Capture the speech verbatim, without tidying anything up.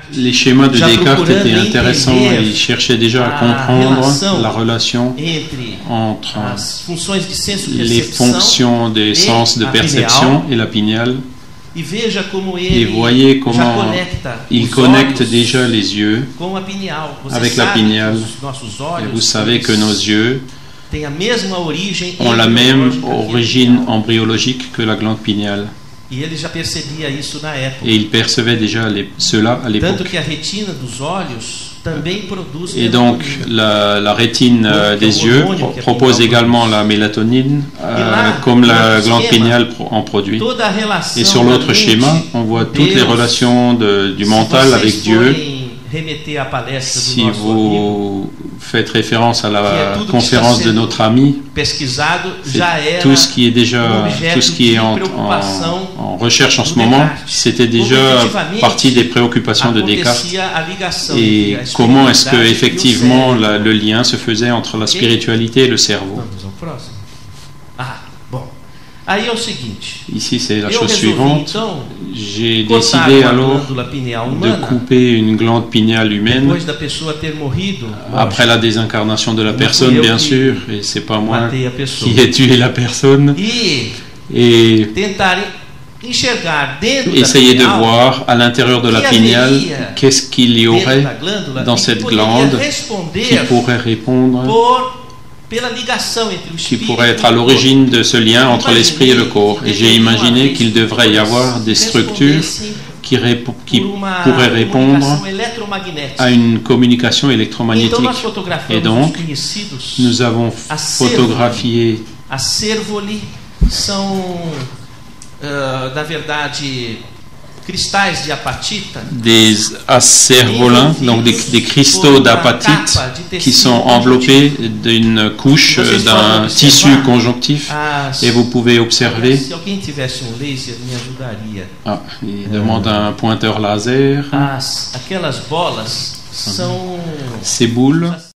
les schémas de Descartes étaient intéressants. Il cherchait déjà à comprendre la relation entre les fonctions des sens de perception et la pinéale. Et voyez comment il connecte déjà les yeux avec la pinéale. Et vous savez que nos yeux ont la même origine embryologique que la glande pinéale. E ele já percebia isso na época. Et il percevait déjà les, cela à l'époque. Tanto que a retina dos olhos também produz Et donc la, la rétine euh, des yeux pro propose également la mélatonine, euh, comme la glande pinéale en produit. Et sur l'autre schéma, on voit toutes les relations de, du mental avec Dieu. Si vous faites référence à la conférence de notre ami, tout ce qui est déjà, tout ce qui est en, en, en recherche en ce moment, c'était déjà partie des préoccupations de Descartes. Et comment est-ce que effectivement la, le lien se faisait entre la spiritualité et le cerveau? Ici, c'est la chose suivante. J'ai décidé alors de couper une glande pinéale humaine après la désincarnation de la personne, bien sûr, et c'est pas moi qui ai tué la personne. Et essayer de voir à l'intérieur de la pinéale qu'est-ce qu'il y aurait dans cette glande qui pourrait répondre, qui pourrait être à l'origine de ce lien entre l'esprit et le corps. Et j'ai imaginé qu'il devrait y avoir des structures qui, qui pourraient répondre à une communication électromagnétique. Et donc, nous avons photographié des acervolins, donc des, des cristaux d'apatite qui sont enveloppés d'une couche d'un tissu conjonctif, et vous pouvez observer. Ah, il demande un pointeur laser. Ces boules